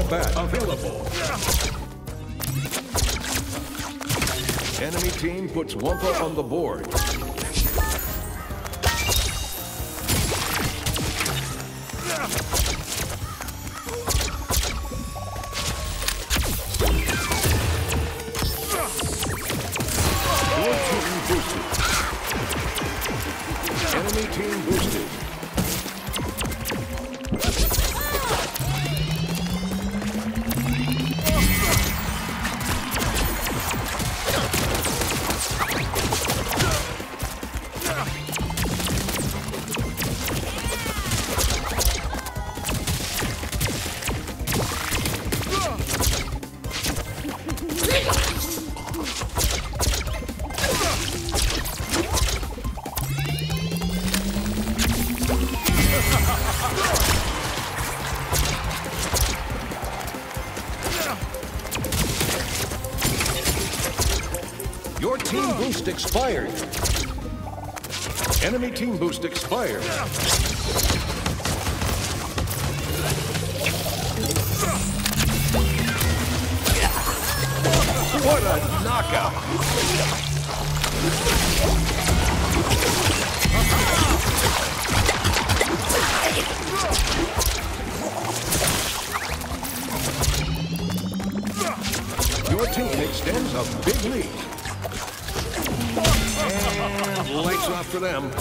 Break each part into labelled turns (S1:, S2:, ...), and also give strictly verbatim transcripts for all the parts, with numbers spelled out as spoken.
S1: bat available. Enemy team puts Wumpa on the board. Your team boosted. Enemy team boosted. Your team boost expired. Enemy team boost expired. What a knockout! Your team extends a big lead. And lights off for them.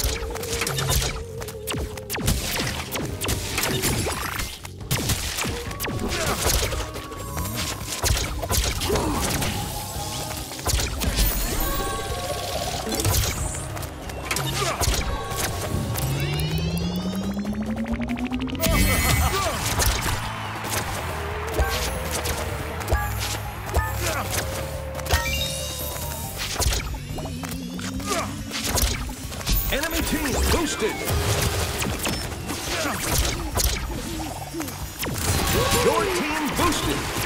S1: Enemy team boosted. Your team boosted.